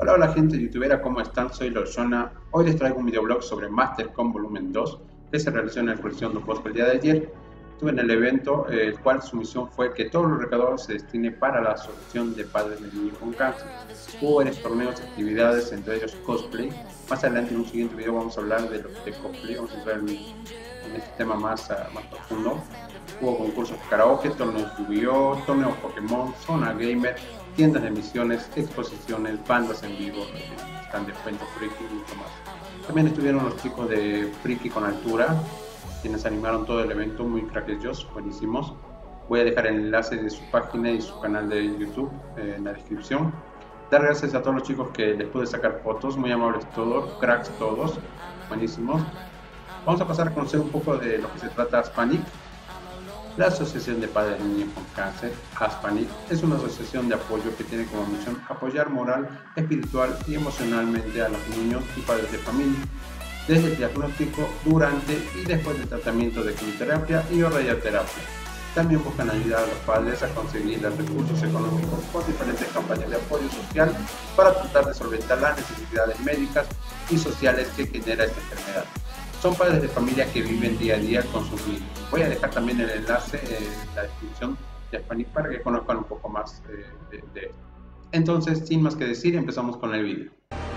Hola, hola gente youtubera, ¿cómo están? Soy Loshona. Hoy les traigo un videoblog sobre MasterCon Volumen 2 que se realizó en el colección de Bosco el día de ayer. Estuve en el evento, el cual su misión fue que todos los recaudados se destine para la Asociación de Padres de Niños con Cáncer. Hubo varios torneos, actividades, entre ellos cosplay. Más adelante en un siguiente video vamos a hablar de cosplay, vamos a entrar en este tema más profundo. Hubo concursos de karaoke, torneos Yu-Gi-Oh, torneos Pokémon, zona gamer, tiendas de misiones, exposiciones, bandas en vivo, están de cuento friki y mucho más. También estuvieron los chicos de Friki con Altura, quienes animaron todo el evento, muy crack ellos, buenísimos. Voy a dejar el enlace de su página y su canal de YouTube en la descripción. Dar gracias a todos los chicos que les pude sacar fotos, muy amables todos, cracks todos, buenísimos. Vamos a pasar a conocer un poco de lo que se trata Aspanic. La Asociación de Padres de Niños con Cáncer, Aspanic, es una asociación de apoyo que tiene como misión apoyar moral, espiritual y emocionalmente a los niños y padres de familia, desde el diagnóstico, durante y después del tratamiento de quimioterapia y o radioterapia. También buscan ayudar a los padres a conseguir los recursos económicos con diferentes campañas de apoyo social para tratar de solventar las necesidades médicas y sociales que genera esta enfermedad. Son padres de familia que viven día a día con sus niños. Voy a dejar también el enlace en la descripción de Aspanic para que conozcan un poco más de esto. Entonces, sin más que decir, empezamos con el video.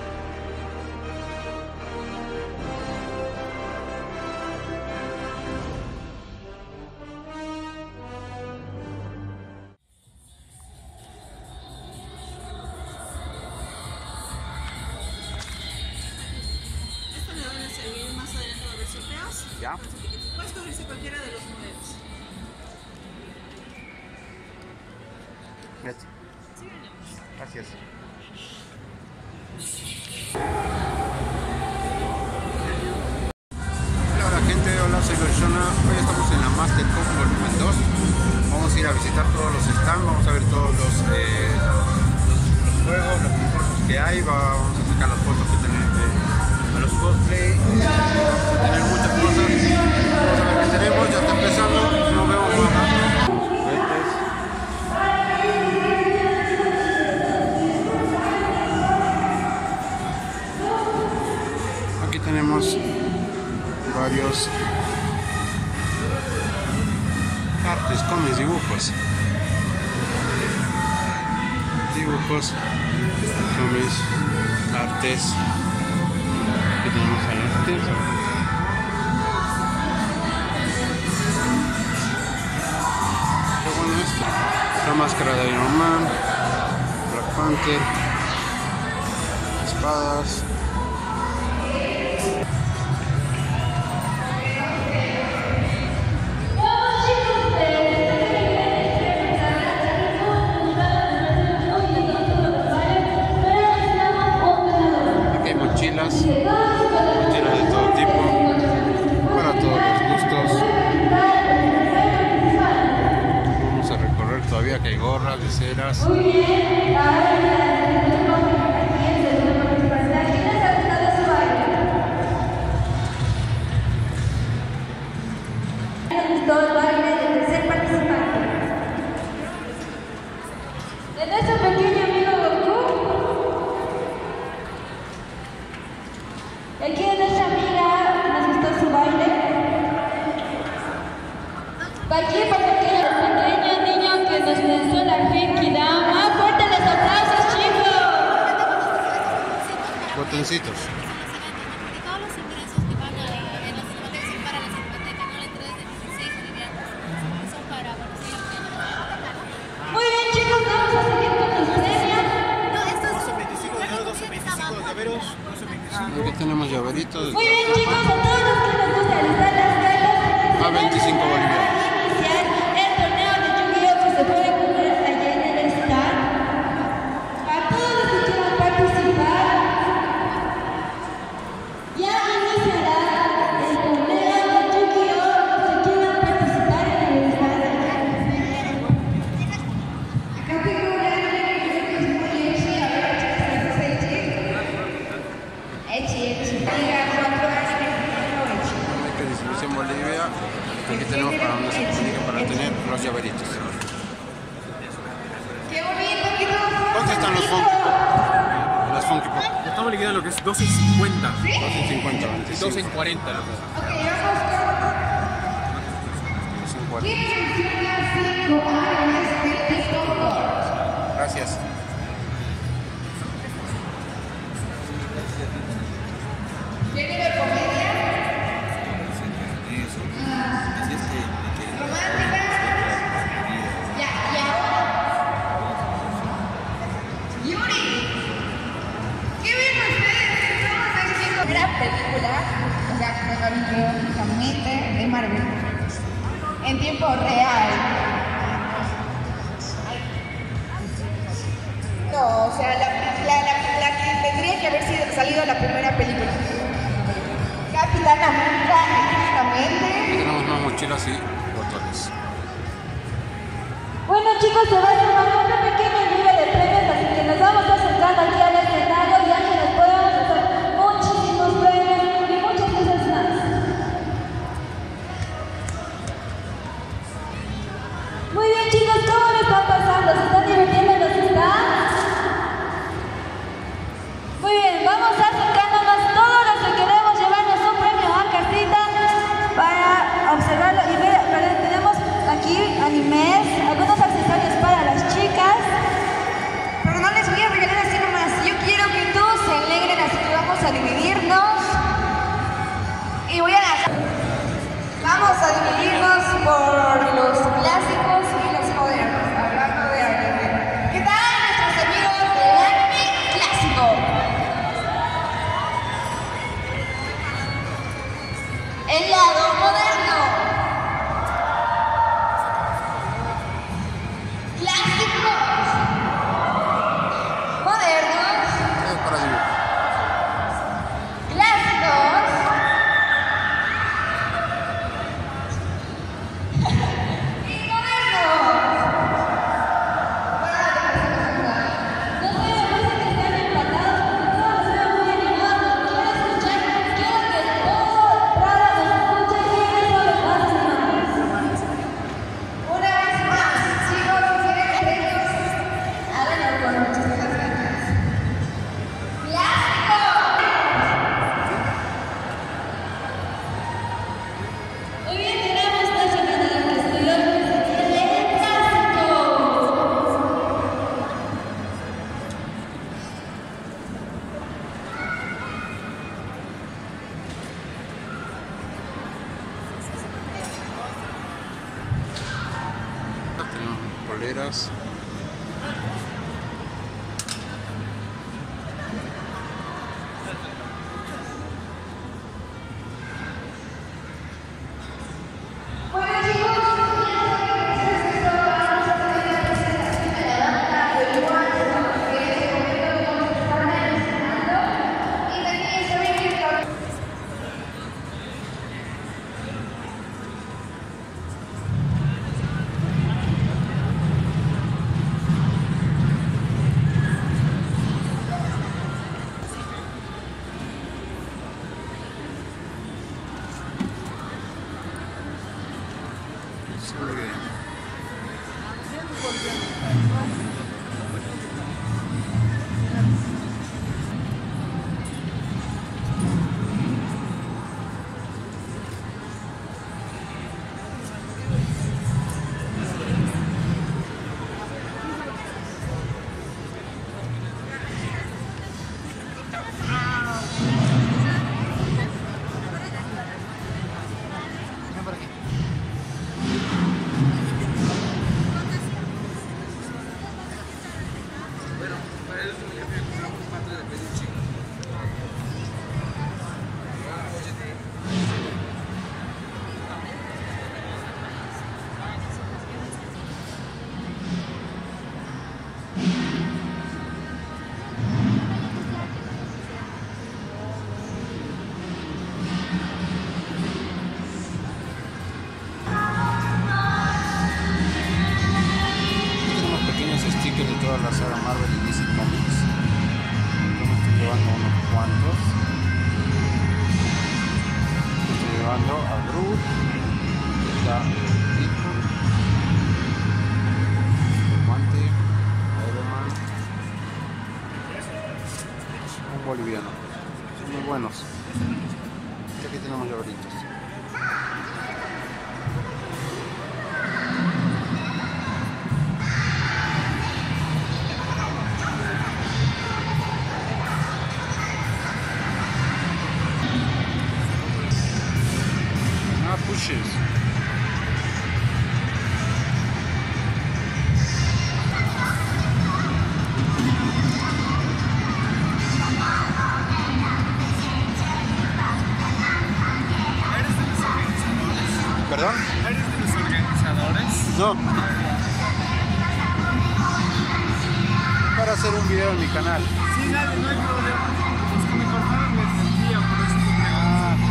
¿Ya? Puedes cogerse cualquiera de los modelos. Gracias. Gracias. Hola gente, hola, soy Loshona. Hoy estamos en la MasterCon Volumen 2. Vamos a ir a visitar todos los stands, vamos a ver todos los juegos, los concursos que hay, vamos a sacar las fotos que tenemos a los cosplay, vamos a tener muchas cosas. Vamos a ver qué tenemos, ya está empezando, nos vemos más rato. Aquí tenemos varios artes, cómics, dibujos, cómics, artes. Aquí tenemos artes. Qué bueno esto. La máscara de Iron Man, Black Panther, espadas. Mochilas de todo tipo, para todos los gustos. Vamos a recorrer todavía, que hay gorras, viseras. De nuestro pequeño amigo Goku. Aquí es nuestra amiga que nos gustó su baile. Aquí para el pequeño niño que nos lanzó la Genkidama. ¡Fuerte los aplausos, chicos! Botoncitos. Todos los ingresos que van en la cinemática son para la cinemática, no la entrada de 16 bolivianos. Son para conocer a Muy bien, chicos, vamos a seguir con los premios. No, estos son 25 de oro, 25 de llaveros, 25. Aquí tenemos llaveritos. Muy bien, chicos, a todos los que nos gusta realizar las galas. A 25 bolivianos. Iniciar el torneo de Yu-Gi-Oh que se puede poner allá en el stand. A todos los que quieran participar, ya iniciará el torneo de Yu-Gi-Oh los que quieran participar en el stand. Distribución Bolivia. Aquí tenemos para donde se comunica para tener los llaveritos. ¡Qué bonito! ¿Dónde están los fondos? Funky Pop. Estamos liquidando lo que es 2 en 50. 2 en 50, 25. 2 en 40. Gracias. ¿Quiere ver comedia? ¿Romántica? Ya, y ahora. Yuri. ¿Qué ven ustedes? Gran película, o sea, protagonizadamente de Marvel. En tiempo real. No, o sea, la que tendría que haber salido la primera película. Capitán América, exactamente. Tenemos una mochila así, botones. Bueno chicos, se va a tomar una pequeña lluvia de premios, así que nos vamos acercando aquí al escenario ya que nos podemos hacer muchísimos premios y muchas cosas más. Muy bien chicos, ¿cómo lo están pasando? ¿Se están divirtiendo en los stands? Muy bien, vamos acercándonos todos los que queremos llevarnos un premio a casita para observarlo y ver, tenemos aquí animes, algunos accesorios para las chicas, pero no les voy a regalar así nomás, yo quiero que todos se alegren, así que vamos a dividirnos y vamos a dividirnos por los clásicos y los modernos, hablando de anime. ¿Qué tal nuestros amigos del anime clásico? El lado moderno. Clásicos. Modernos. Para dibujo. Clásicos. Y modernos. No sé, me parece que están empatados porque todos se ven muy animados. Quiero escuchar, quiero que todo Prada nos escuche y eso lo más animados. Una vez más, chicos, quieren premios, háganlo con muchísimas ganas. ¡Clásico! Muy bien, tenemos nuestro ganador que estudió el clásico. Tenemos poleras. Bueno chicos, ya saben que esto vamos a tener la presentación de la banda de igual, que en este momento vamos a estar mencionando y también saben que Muy bien. toda la saga Marvel y DC Comics. Yo me estoy llevando unos cuantos. Estoy llevando a Groot, está Deadpool, el guante, Iron Man, boliviano. Son muy buenos. Y aquí tenemos llaveritos. Pushes. ¿Perdón? ¿Eres de los organizadores? No. Para hacer un video en mi canal. Sí, dale, no hay problema. Los que me cortaron les sentía, por eso te pregunto.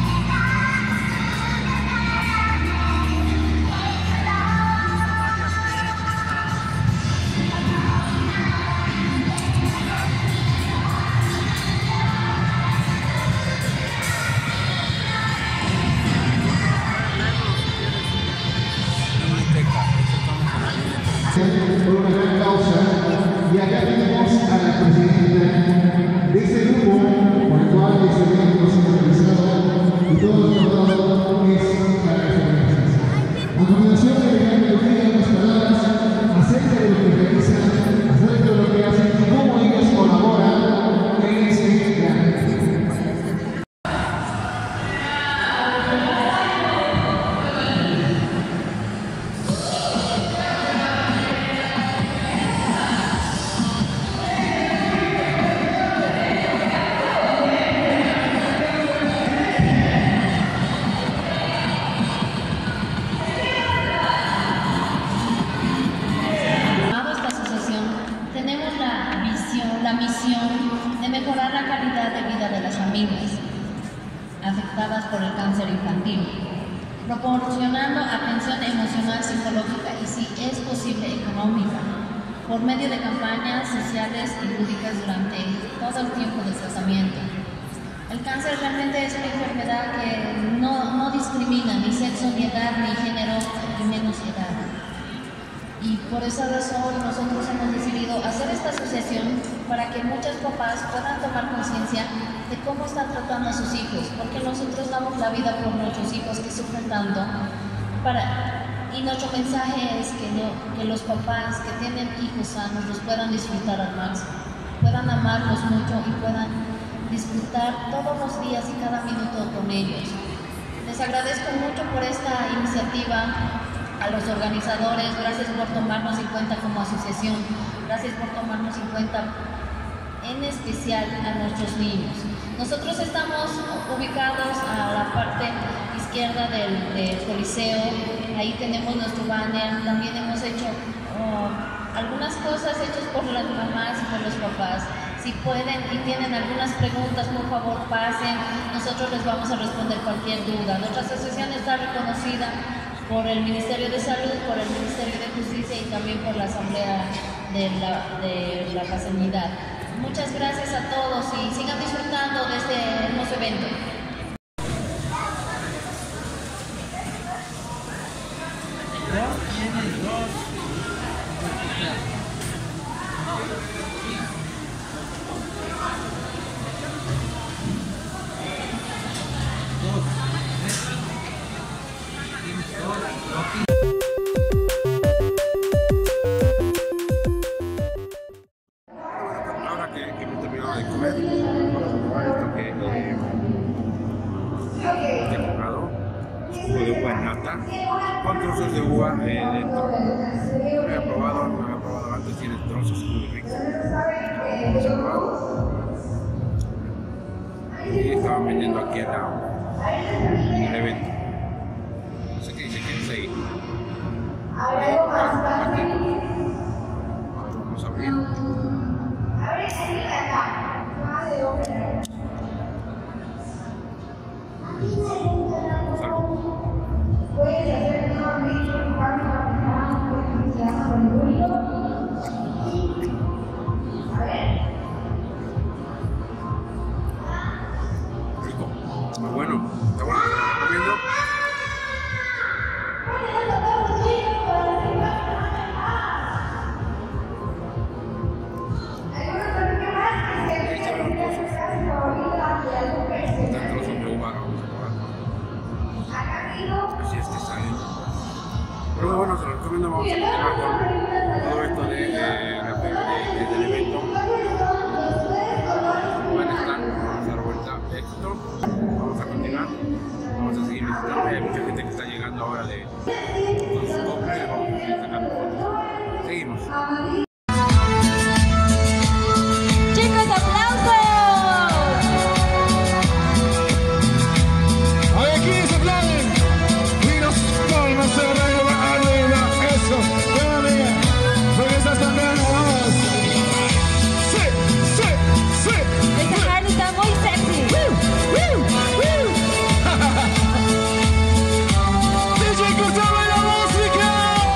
Por una gran causa, y acá tenemos a la presidenta de este grupo, por el cual este evento se ha realizado y todo lo tratado es para las organizaciones. A continuación, le dejamos unas palabras acerca de lo que realizan, acerca de lo que hacen y cómo ellos colaboran en este gran evento. La misión de mejorar la calidad de vida de las familias afectadas por el cáncer infantil, proporcionando atención emocional, psicológica y, si es posible, económica, por medio de campañas sociales y lúdicas durante todo el tiempo del tratamiento. El cáncer realmente es una enfermedad que no discrimina ni sexo, ni edad, ni género, ni menos edad. Y por esa razón nosotros hemos decidido hacer esta asociación para que muchos papás puedan tomar conciencia de cómo están tratando a sus hijos, porque nosotros damos la vida por nuestros hijos que sufren tanto, y nuestro mensaje es que los papás que tienen hijos sanos los puedan disfrutar al máximo, puedan amarlos mucho y puedan disfrutar todos los días y cada minuto con ellos. Les agradezco mucho por esta iniciativa. A los organizadores, gracias por tomarnos en cuenta como asociación, gracias por tomarnos en cuenta en especial a nuestros niños. Nosotros estamos ubicados a la parte izquierda del Coliseo, ahí tenemos nuestro banner, también hemos hecho algunas cosas hechas por las mamás y por los papás. Si pueden y tienen algunas preguntas, por favor pasen, nosotros les vamos a responder cualquier duda. Nuestra asociación está reconocida por el Ministerio de Salud, por el Ministerio de Justicia y también por la Asamblea de la Sanidad. Muchas gracias a todos y sigan disfrutando de este hermoso evento. Ahora que me he terminado de comer, vamos a probar esto que he comprado. Jugo de uva en nata con trozos de uva dentro. No había probado antes, tiene trozos muy ricos. Vamos a probar. Y estaban vendiendo aquí en el evento. No sé qué dice que es ahí. Vamos a abrir. Rico, muy bueno, está bueno, lo recomiendo. Así es que salen. Pero bueno, se lo recomiendo. Vamos a continuar con todo esto del evento. Buen stand, vamos a dar vuelta de éxito. Vamos a continuar. Vamos a seguir visitando. Hay mucha gente que está llegando ahora con sus compras. Vamos a seguir sacando fotos. Seguimos. Chicos, aplausos. Hay aquí se aplauden y nos palmas se arriba, arriba, eso, buena amiga, porque estás tan bien, vamos. Sí, sí, sí. Esta Harley está muy sexy. DJ Gustavo y la música.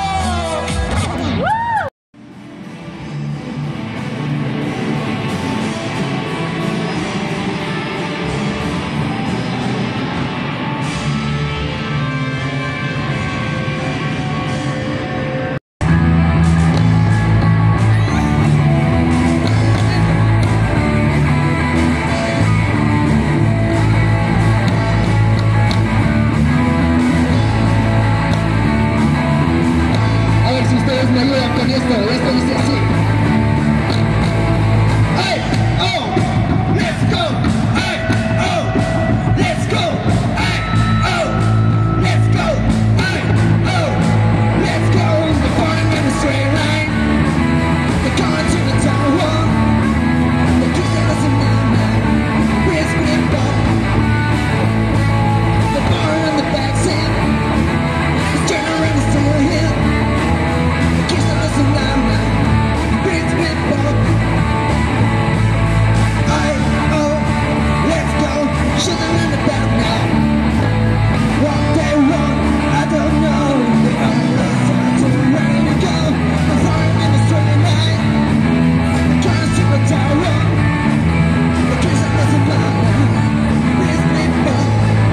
A ver si ustedes me ayudan con esto. Esto dice así. Hey, oh, let's go. Hey, oh, let's go. Hey, oh, let's go. Hey, oh, let's go. We're falling in a straight line. They're going to the tower. They're kissing us in the night. We're split up. The bar on the backseat. It's turning around and still here. Kissing us in the night. We're split up. Oh, let's go. Shooting in the back now. What they want, I don't know. They always try to ready to go. I'm flying in the straight line. The cars to the tower. The kissing us in the night. We're split up.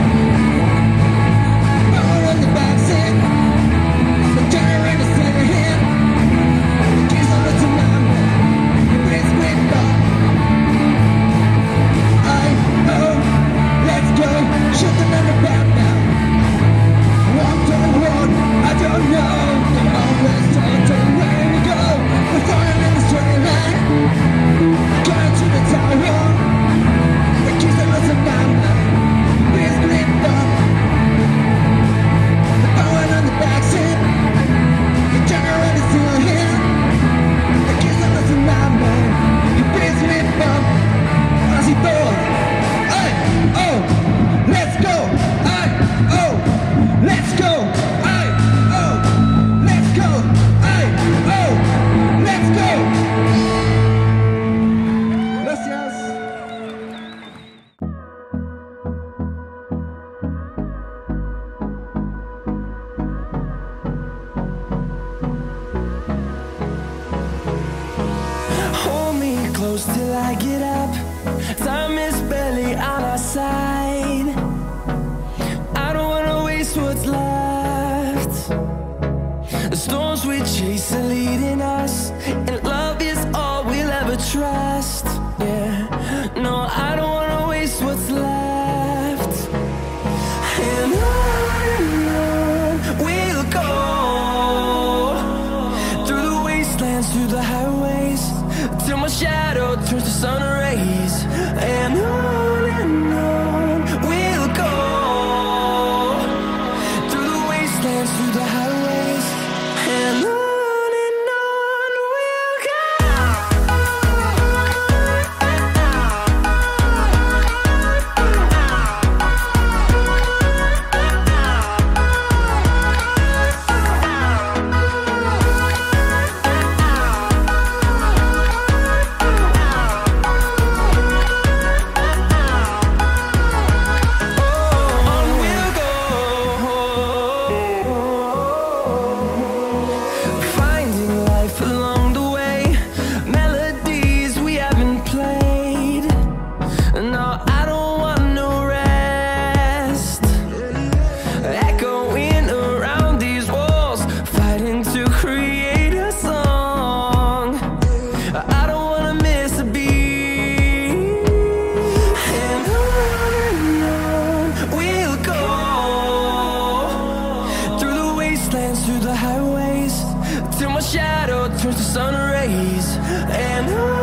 Power on the backseat. The turn is in her hand. The kissing us in the night. We're split up. Oh, let's go, shooting on the back now. What they want, I don't know. They always try to where we go. We're falling in the straight line. Going to the tower. The kissing us in the night. We're split up. The power on the backseat. The general is still here. The kissing us in the night. We're split up. Así todo. Ay, oh, let's go. Ay, oh, let's go. Ay, oh, let's go. Ay, oh, let's go. Gracias. Hold me close till I get up. Time is barely on our side. I don't wanna waste what's left. The storms we chase are leading us, and love is all we'll ever trust. Yeah, no, I don't wanna waste what's left. And on we'll go, through the wastelands, through the highways, till my shadow turns to sun rays. And on we'll go, through the wastelands, through the highways. And on we'll through the highways till my shadow turns to sun rays. And